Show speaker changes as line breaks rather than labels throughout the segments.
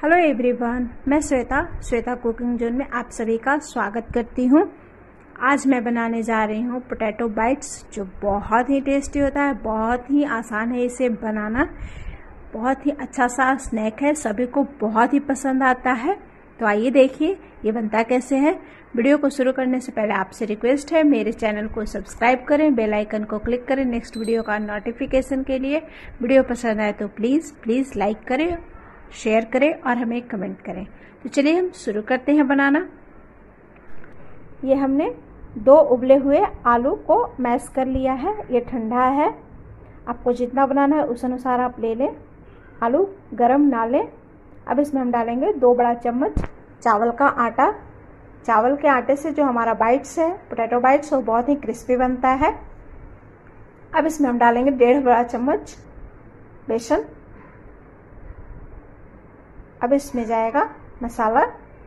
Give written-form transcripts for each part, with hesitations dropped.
Hello everyone, मैं Shweta cooking zone में आप सभी का स्वागत करती हूँ। आज मैं बनाने जा रही हूँ पोटैटो बाइट्स, जो बहुत ही टेस्टी होता है। बहुत ही आसान है इसे बनाना, बहुत ही अच्छा सा स्नैक है, सभी को बहुत ही पसंद आता है। तो आइए देखिए ये बनता कैसे है। वीडियो को शुरू करने से पहले आपसे रिक्वेस्ट है, मेरे चैनल को सब्सक्राइब करें, बेल आइकन को क्लिक करें नेक्स्ट वीडियो का नोटिफिकेशन के लिए। वीडियो पसंद आए तो प्लीज़ लाइक करें, शेयर करें और हमें कमेंट करें। तो चलिए हम शुरू करते हैं बनाना। ये हमने 2 उबले हुए आलू को मैश कर लिया है। ये ठंडा है, आपको जितना बनाना है उस अनुसार आप ले लें। आलू गरम ना लें। अब इसमें हम डालेंगे 2 बड़ा चम्मच चावल का आटा। चावल के आटे से जो हमारा बाइट्स है, पोटैटो बाइट्स, वो बहुत ही क्रिस्पी बनता है। अब इसमें हम डालेंगे 1.5 बड़ा चम्मच बेसन। अब इसमें जाएगा मसाला,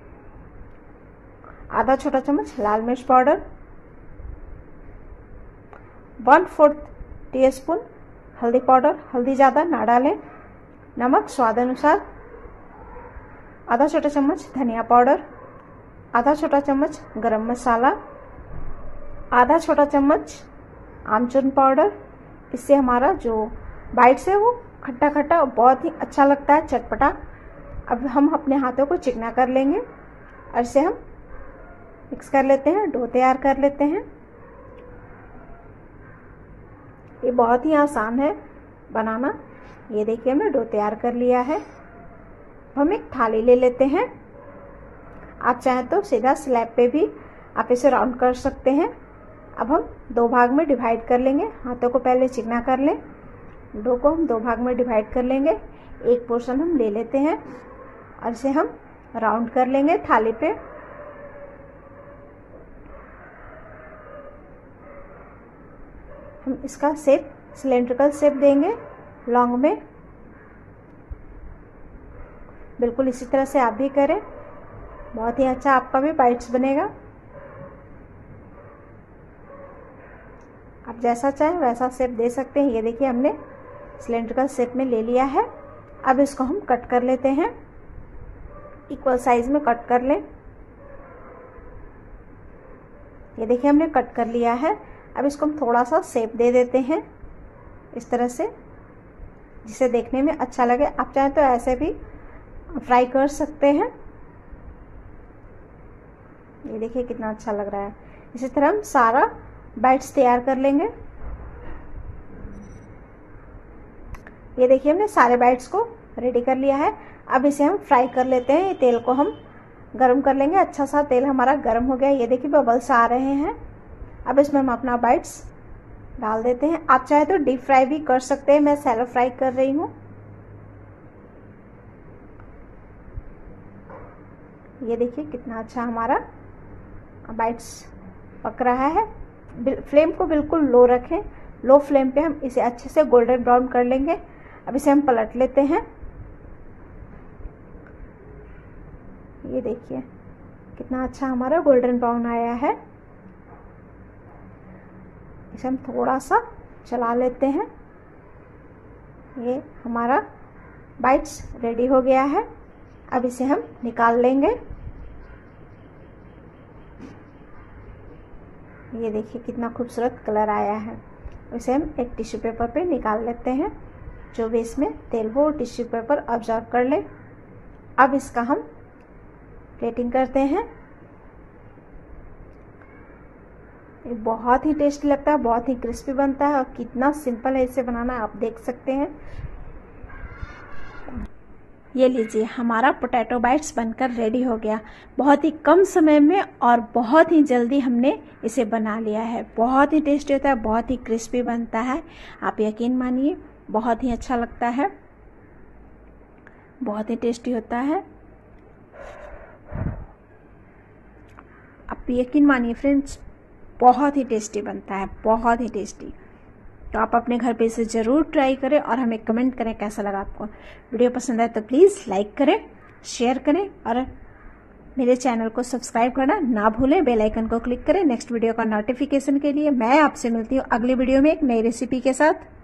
आधा छोटा चम्मच लाल मिर्च पाउडर, 1/4 टीस्पून हल्दी पाउडर, हल्दी ज़्यादा ना डालें, नमक स्वाद अनुसार, आधा छोटा चम्मच धनिया पाउडर, आधा छोटा चम्मच गरम मसाला, आधा छोटा चम्मच आमचूर पाउडर। इससे हमारा जो बाइट्स है वो खट्टा खट्टा बहुत ही अच्छा लगता है, चटपटा। अब हम अपने हाथों को चिकना कर लेंगे और इसे हम मिक्स कर लेते हैं, डो तैयार कर लेते हैं। ये बहुत ही आसान है बनाना। ये देखिए हमने डो तैयार कर लिया है। हम एक थाली ले लेते हैं। आप चाहें तो सीधा स्लैब पे भी आप इसे राउंड कर सकते हैं। अब हम 2 भाग में डिवाइड कर लेंगे। हाथों को पहले चिकना कर लें, डो को हम 2 भाग में डिवाइड कर लेंगे। एक पोर्शन हम ले लेते हैं और इसे हम राउंड कर लेंगे थाली पे। हम इसका शेप सिलेंड्रिकल शेप देंगे लॉन्ग में। बिल्कुल इसी तरह से आप भी करें, बहुत ही अच्छा आपका भी बाइट्स बनेगा। आप जैसा चाहें वैसा शेप दे सकते हैं। ये देखिए हमने सिलेंड्रिकल शेप में ले लिया है। अब इसको हम कट कर लेते हैं, इक्वल साइज में कट कर लें। ये देखिए हमने कट कर लिया है। अब इसको हम थोड़ा सा शेप दे देते हैं इस तरह से, जिसे देखने में अच्छा लगे। आप चाहें तो ऐसे भी फ्राई कर सकते हैं। ये देखिए कितना अच्छा लग रहा है। इसी तरह हम सारा बाइट्स तैयार कर लेंगे। ये देखिए हमने सारे बाइट्स को रेडी कर लिया है। अब इसे हम फ्राई कर लेते हैं। ये तेल को हम गरम कर लेंगे। अच्छा सा तेल हमारा गरम हो गया। ये देखिए बबल्स आ रहे हैं। अब इसमें हम अपना बाइट्स डाल देते हैं। आप चाहे तो डीप फ्राई भी कर सकते हैं, मैं शैलो फ्राई कर रही हूँ। ये देखिए कितना अच्छा हमारा बाइट्स पक रहा है। फ्लेम को बिल्कुल लो रखें। लो फ्लेम पे हम इसे अच्छे से गोल्डन ब्राउन कर लेंगे। अब इसे हम पलट लेते हैं। ये देखिए कितना अच्छा हमारा गोल्डन ब्राउन आया है। इसे हम थोड़ा सा चला लेते हैं। ये हमारा बाइट्स रेडी हो गया है। अब इसे हम निकाल लेंगे। ये देखिए कितना खूबसूरत कलर आया है। इसे हम एक टिश्यू पेपर पे निकाल लेते हैं। जो भी इसमें तेल हो टिश्यू पेपर ऑब्जर्व कर ले। अब इसका हम प्लेटिंग करते हैं। ये बहुत ही टेस्टी लगता है, बहुत ही क्रिस्पी बनता है और कितना सिंपल है इसे बनाना, आप देख सकते हैं। ये लीजिए हमारा पोटैटो बाइट्स बनकर रेडी हो गया। बहुत ही कम समय में और बहुत ही जल्दी हमने इसे बना लिया है। बहुत ही टेस्टी होता है, बहुत ही क्रिस्पी बनता है। आप यकीन मानिए बहुत ही अच्छा लगता है, बहुत ही टेस्टी होता है। आप यकीन मानिए फ्रेंड्स, बहुत ही टेस्टी बनता है, बहुत ही टेस्टी। तो आप अपने घर पे इसे ज़रूर ट्राई करें और हमें कमेंट करें कैसा लगा आपको। वीडियो पसंद आए तो प्लीज़ लाइक करें, शेयर करें और मेरे चैनल को सब्सक्राइब करना ना भूलें। बेल आइकन को क्लिक करें नेक्स्ट वीडियो का नोटिफिकेशन के लिए। मैं आपसे मिलती हूँ अगली वीडियो में एक नई रेसिपी के साथ।